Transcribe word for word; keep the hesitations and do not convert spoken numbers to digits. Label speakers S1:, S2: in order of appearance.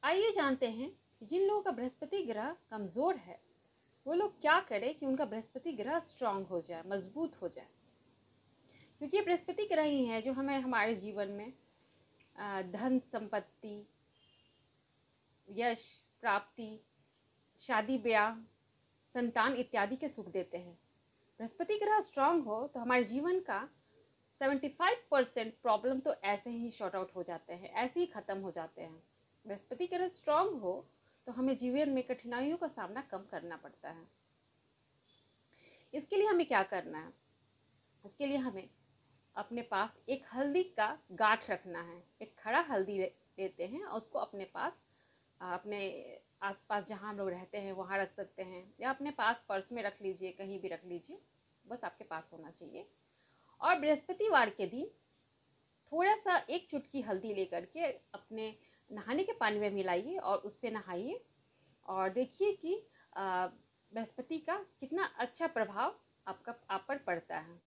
S1: आइए जानते हैं कि जिन लोगों का बृहस्पति ग्रह कमज़ोर है वो लोग क्या करें कि उनका बृहस्पति ग्रह स्ट्रांग हो जाए, मजबूत हो जाए। क्योंकि ये बृहस्पति ग्रह ही है जो हमें हमारे जीवन में धन संपत्ति, यश प्राप्ति, शादी ब्याह, संतान इत्यादि के सुख देते हैं। बृहस्पति ग्रह स्ट्रांग हो तो हमारे जीवन का पचहत्तर परसेंट प्रॉब्लम तो ऐसे ही शॉर्ट आउट हो जाते हैं, ऐसे ही ख़त्म हो जाते हैं। बृहस्पति ग्रह स्ट्रांग हो तो हमें जीवन में कठिनाइयों का सामना कम करना पड़ता है। इसके लिए हमें क्या करना है? इसके लिए हमें अपने पास एक हल्दी का गांठ रखना है। एक खड़ा हल्दी लेते हैं और उसको अपने पास, अपने आसपास जहाँ हम लोग रहते हैं वहाँ रख सकते हैं, या अपने पास पर्स में रख लीजिए, कहीं भी रख लीजिए, बस आपके पास होना चाहिए। और बृहस्पतिवार के दिन थोड़ा सा एक चुटकी हल्दी लेकर के अपने नहाने के पानी में मिलाइए और उससे नहाइए और देखिए कि बृहस्पति का कितना अच्छा प्रभाव आपका आप पर पड़ता है।